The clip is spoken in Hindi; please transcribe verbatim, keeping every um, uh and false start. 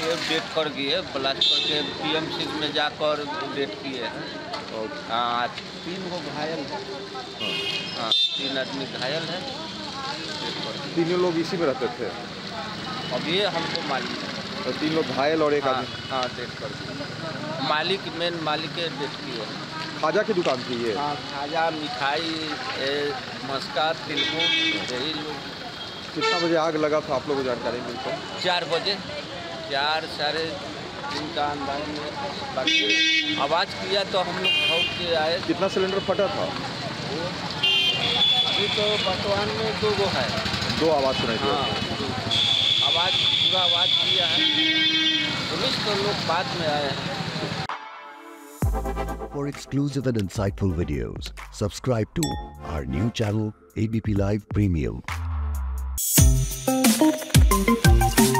किए, डेथ कर गए, ब्लास्ट करके पीएमसी में जाकर डेथ किए हैं। हाँ, तीन को घायल है। हाँ, तीन आदमी घायल है। तीनों लोग इसी में रहते थे? अब ये हमको मालिक है। और तीन लोग घायल और एक हाँ, आदमी? हाँ, डेथ कर दिए। मालिक, मेन मालिक के डेथ किए हैं। खाजा की दुकान थी ये? हाँ, खाजा, मिठाई, मस्का, तिलकुट, यही लोग। कितना बजे आग लगा था आप लोगों को जानकारी मिलता है? चार बजे, चार साढ़े तीन का अंदाज में। बाकी आवाज़ किया तो हम लोग भाग के आए। कितना सिलेंडर फटा था? अभी तो वर्तमान में दो गो है। दो आवाज़ सुनाई दी? हाँ, आवाज़ पूरा आवाज़ किया है। पुलिस तो लोग बाद में आए हैं। For exclusive and insightful videos, subscribe to our new channel A B P Live Premium.